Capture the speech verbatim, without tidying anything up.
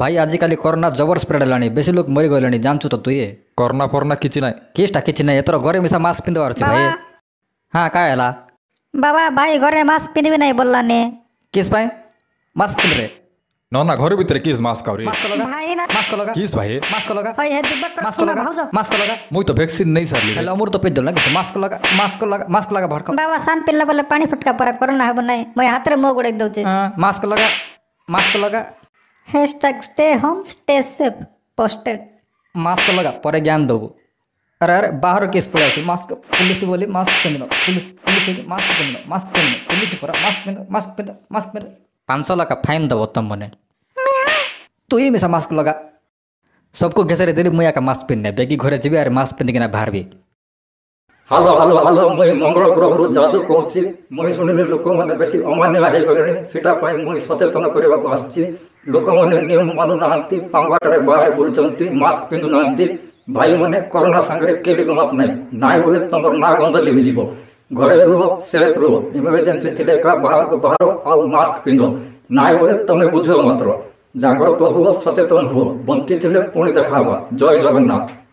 भाई आजिकाली कोरोना जबर स्प्रेड है बेसी लोग मरी गले जानचु तो तु कोरोना फोरोना किसी ना किसटा किसी ना एतर घरे मिसा मास्क पिंधवार छे भाई। हाँ का हैला बाबा भाई घरे मास्क पिंधबे नहीं बोलला ने किस भाई मास्क पिंध रे ना ना घर भीतर किस मास्क आवरी मास्क लगा भाई ना मास्क लगा किस भाई मास्क लगा होय हे दिब्बा मास्क लगा भाउजो मास्क लगा मुई तो वैक्सीन नहीं सारली हेलो अमूर तो पिंध ना किस मास्क लगा मास्क लगा मास्क लगा भड़का बाबा सान पिल्ला बोले पानी फटका पर कोरोना हबो नहीं मैं हाथ रे मोग उड़े दउचे। हां मास्क लगा मास्क लगा hashtag stay home stay safe posted mask लगा पर ज्ञान दो। अरे अरे बाहर केस पड़ा मास्क पुलिस बोली मास्क पिंधो पुलिस पुलिस मास्क पिंधो मास्क पिंधो पुलिस पूरा मास्क पिंधो मास्क पिंधो मास्क पिंधो पाँच सौ लगा फाइन दबो तुम मने तू ही मिसा मास्क लगा सबको घेसरे देली मुया का मास्क पिन्ने बेगी घरे जीबी अरे मास्क पिंधि किना बाहर भी हालो हालो हालो मैं मंगल ग्रह जादू कहूँ मुझे शुणिले लोक मैंने बेस अमान्य होगले से मुझे सचेतन करने आसी लोक मैंने नियम मानु ना पांगटे बाहर बुलूँ मास्क पिंधु ना भाई मैंने कोरोना सांगे केली गमात ना ना बोले तुम ना गंध लिखिज घरे रुह सेफ रुह इमरजेन्सी थे बाहर बाहर आ मास्क पिंध ना बोले तुम्हें बुझ मात्र जागृत हुआ सचेतन हुआ बंची थे पुणी देखा जय जगन्नाथ।